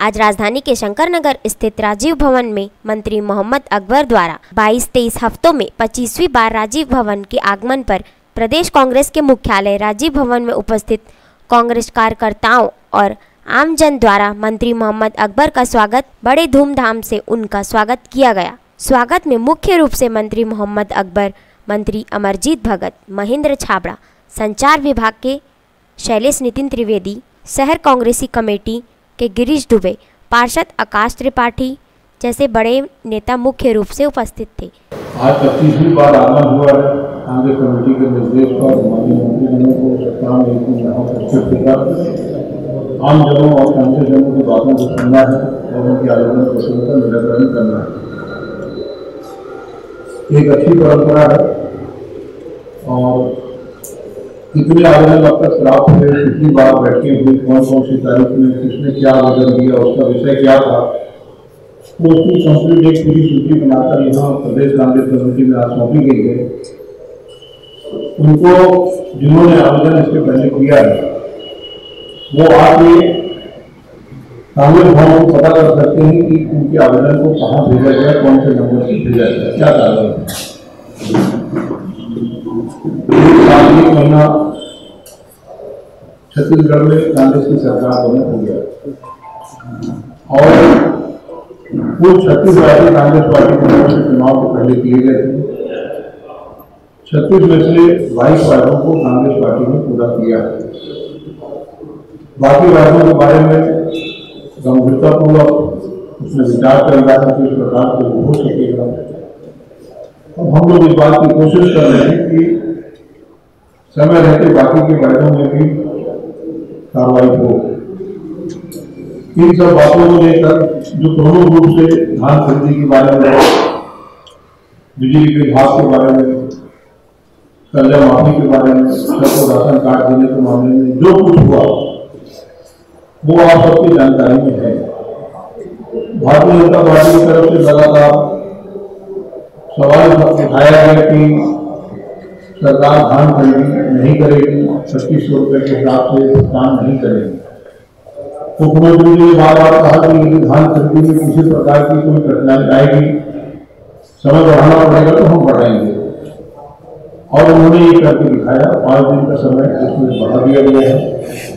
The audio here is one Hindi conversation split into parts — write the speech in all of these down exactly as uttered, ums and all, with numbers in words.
आज राजधानी के शंकर नगर स्थित राजीव भवन में मंत्री मोहम्मद अकबर द्वारा बाईस तेईस हफ्तों में पच्चीसवीं बार राजीव भवन के आगमन पर प्रदेश कांग्रेस के मुख्यालय राजीव भवन में उपस्थित कांग्रेस कार्यकर्ताओं और आमजन द्वारा मंत्री मोहम्मद अकबर का स्वागत बड़े धूमधाम से उनका स्वागत किया गया। स्वागत में मुख्य रूप से मंत्री मोहम्मद अकबर, मंत्री अमरजीत भगत, महेंद्र छाबड़ा, संचार विभाग के शैलेश नितिन त्रिवेदी, शहर कांग्रेसी कमेटी के गिरीश दुबे, पार्षद आकाश त्रिपाठी जैसे बड़े नेता मुख्य रूप से उपस्थित थे। आज पच्चीसवीं बार आगमन हुआ है। कांग्रेस कमेटी के निर्देश पर माननीय मंत्रीजनों को सत्ता में एक यहाँ उपस्थित होकर आम जनों और कांग्रेस जनों की बातों को सुनना है और उनके आवेदन प्रश्नों का निराकरण करना है। एक अच्छी परंपरा है और कितने आवेदन अब तक प्राप्त हुए, कितनी बार बैठके हुई, कौन कौन सी तारीख में किसने क्या आवेदन दिया, उसका विषय क्या था, तो उसकी कंप्लीट एक पूरी सूची बनाकर यहाँ प्रदेश कांग्रेस कमेटी में आज सौंपी गई है। उनको जिन्होंने आवेदन इसके पहले किया है वो आके कांग्रेस भवन को पता कर सकते हैं कि उनके आवेदन को कहाँ भेजा गया, कौन से नंबर से भेजा गया, क्या कारण है। एक महीना छत्तीसगढ़ में कांग्रेस की सरकार बने हो गया और कुल छत्तीस राज्य कांग्रेस पार्टी की तरफ से चुनाव के पहले किए गए थे। छत्तीस में से बाईस वायदों को कांग्रेस पार्टी ने पूरा किया है। बाकी वायदों के बारे में गंभीरतापूर्वक उसमें विचार चल रहा है कि इस प्रकार से हो सकेगा। अब हम लोग इस बात की कोशिश कर रहे हैं कि समय रहते बाकी के वायदों में भी कार्रवाई हो। इन सब बातों को लेकर जो दोनों रूप से धान खरीदी के बारे में, बिजली विभाग के बारे में, कर्जा माफी के बारे में, सबको राशन कार्ड देने के मामले में जो कुछ हुआ वो आप सबकी जानकारी में है। भारतीय जनता पार्टी की तरफ से लगातार सवाल उठाया गया कि सरकार धान खरीदी नहीं करेगी, पच्चीस सौ रुपये के हिसाब से भुगतान नहीं करेगी। मुख्यमंत्री जी ने बार बार कहा कि यदि धान खरीदी में किसी प्रकार की कोई कठिनाई आएगी, समय बढ़ाना पड़ेगा तो हम बढ़ाएंगे और उन्होंने ये करके दिखाया। पाँच दिन का समय इसमें बढ़ा दिया गया है।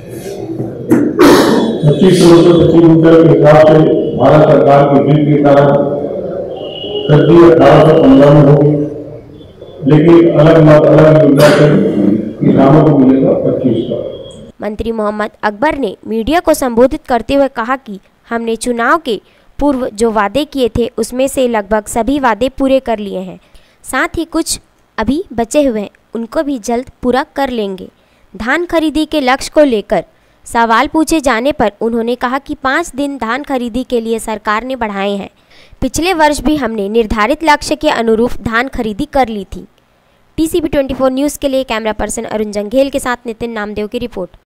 पच्चीस सौ रुपये प्रति क्विंटल के हिसाब से भारत सरकार के बिल के कारण खरीदी अठारह सौ पंद्रह में होगी, लेकिन अलग अलग अलग योजना से किसानों को मिलेगा पच्चीस सौ। मंत्री मोहम्मद अकबर ने मीडिया को संबोधित करते हुए कहा कि हमने चुनाव के पूर्व जो वादे किए थे उसमें से लगभग सभी वादे पूरे कर लिए हैं, साथ ही कुछ अभी बचे हुए हैं उनको भी जल्द पूरा कर लेंगे। धान खरीदी के लक्ष्य को लेकर सवाल पूछे जाने पर उन्होंने कहा कि पाँच दिन धान खरीदी के लिए सरकार ने बढ़ाए हैं। पिछले वर्ष भी हमने निर्धारित लक्ष्य के अनुरूप धान खरीदी कर ली थी। टीसीपी चौबीस न्यूज़ के लिए कैमरा पर्सन अरुण जंघेल के साथ नितिन नामदेव की रिपोर्ट।